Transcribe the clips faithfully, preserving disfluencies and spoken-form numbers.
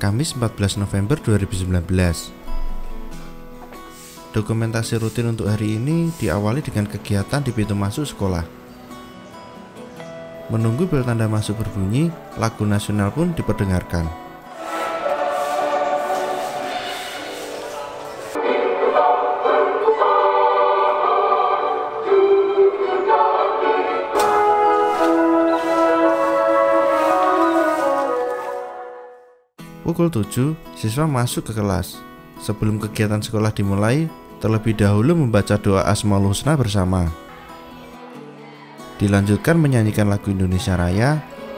Kamis empat belas November dua ribu sembilan belas. Dokumentasi rutin untuk hari ini diawali dengan kegiatan di pintu masuk sekolah. Menunggu bel tanda masuk berbunyi, lagu nasional pun diperdengarkan. Pukul tujuh, siswa masuk ke kelas. Sebelum kegiatan sekolah dimulai, terlebih dahulu membaca doa Asmaul Husna bersama. Dilanjutkan menyanyikan lagu Indonesia Raya.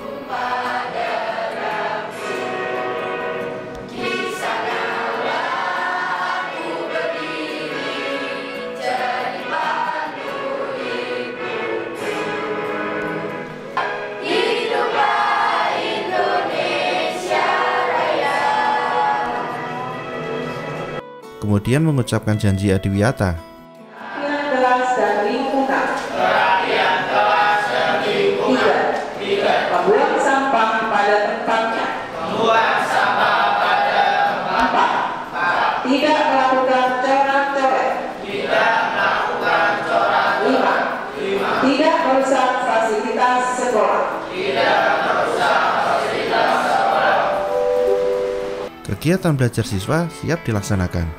Kemudian mengucapkan janji adiwiyata. Perhatian kelas dan lingkungan. Perhatian kelas dan lingkungan. Tiga. Membuang sampah pada tempatnya. Membuang sampah pada tempatnya. Empat. Tidak melakukan corak-coret. Tidak melakukan corak. Lima. Lima. Tidak merusak fasilitas sekolah. Tidak merusak fasilitas sekolah. Kegiatan belajar siswa siap dilaksanakan.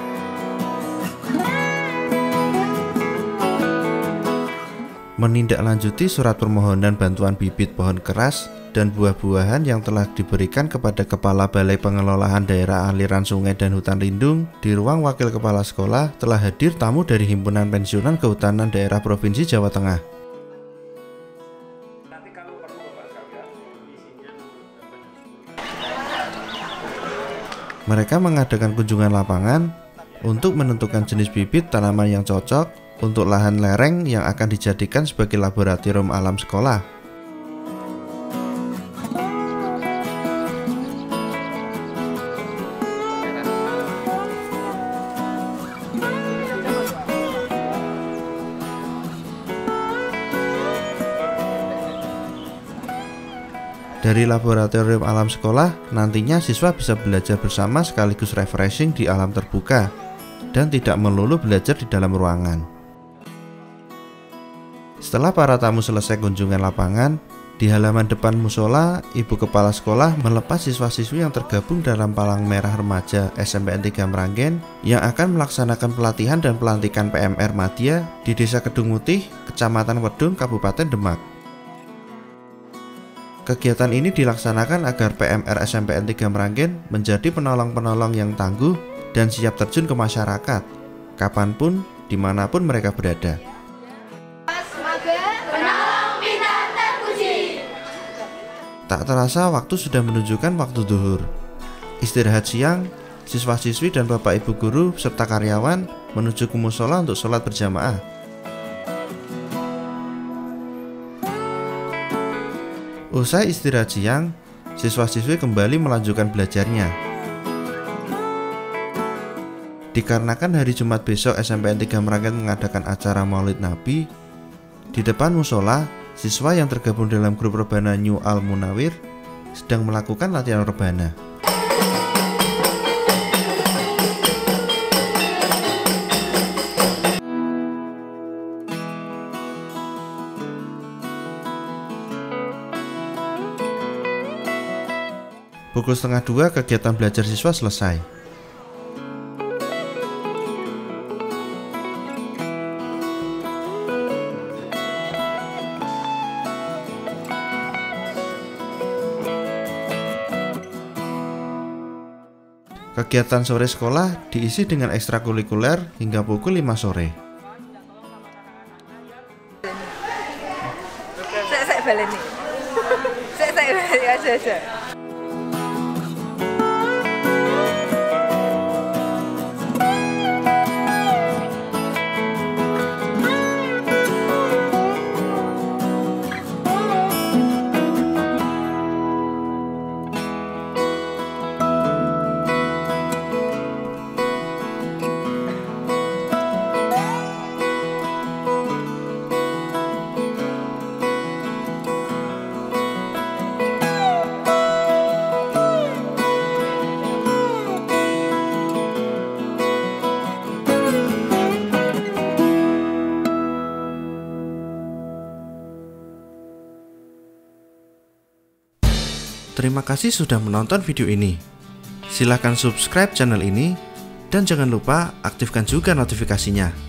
Menindaklanjuti surat permohonan bantuan bibit pohon keras dan buah-buahan yang telah diberikan kepada Kepala Balai Pengelolaan Daerah Aliran Sungai dan Hutan Lindung, di ruang Wakil Kepala Sekolah telah hadir tamu dari Himpunan Pensiunan Kehutanan Daerah Provinsi Jawa Tengah. Mereka mengadakan kunjungan lapangan untuk menentukan jenis bibit tanaman yang cocok untuk lahan lereng yang akan dijadikan sebagai laboratorium alam sekolah. Dari laboratorium alam sekolah, nantinya siswa bisa belajar bersama sekaligus refreshing di alam terbuka dan tidak melulu belajar di dalam ruangan. Setelah para tamu selesai kunjungan lapangan, di halaman depan musola, Ibu Kepala Sekolah melepas siswa-siswi yang tergabung dalam Palang Merah Remaja S M P N tiga Meranggen yang akan melaksanakan pelatihan dan pelantikan P M R Madya di Desa Kedung Mutih, Kecamatan Wedung, Kabupaten Demak. Kegiatan ini dilaksanakan agar P M R S M P N tiga Meranggen menjadi penolong-penolong yang tangguh dan siap terjun ke masyarakat, kapanpun, dimanapun mereka berada. Tak terasa waktu sudah menunjukkan waktu zuhur. Istirahat siang, siswa-siswi dan bapak ibu guru serta karyawan menuju ke musola untuk sholat berjamaah. Usai istirahat siang, siswa-siswi kembali melanjutkan belajarnya. Dikarenakan hari Jumat besok S M P N tiga Meranggen mengadakan acara Maulid Nabi, di depan musola, siswa yang tergabung dalam grup rebana New Al Munawir sedang melakukan latihan rebana. Pukul setengah dua kegiatan belajar siswa selesai. Kegiatan sore sekolah diisi dengan ekstrakurikuler hingga pukul lima sore. Saya saya baleni. Saya saya baleni aja aja. Terima kasih sudah menonton video ini. Silahkan subscribe channel ini dan jangan lupa aktifkan juga notifikasinya.